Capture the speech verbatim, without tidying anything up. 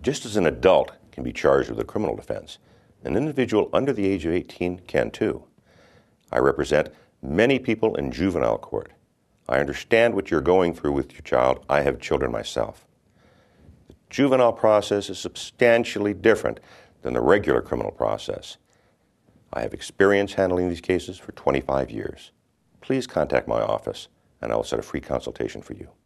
Just as an adult can be charged with a criminal offense, an individual under the age of eighteen can too. I represent many people in juvenile court. I understand what you're going through with your child. I have children myself. The juvenile process is substantially different than the regular criminal process. I have experience handling these cases for twenty-five years. Please contact my office, and I will set a free consultation for you.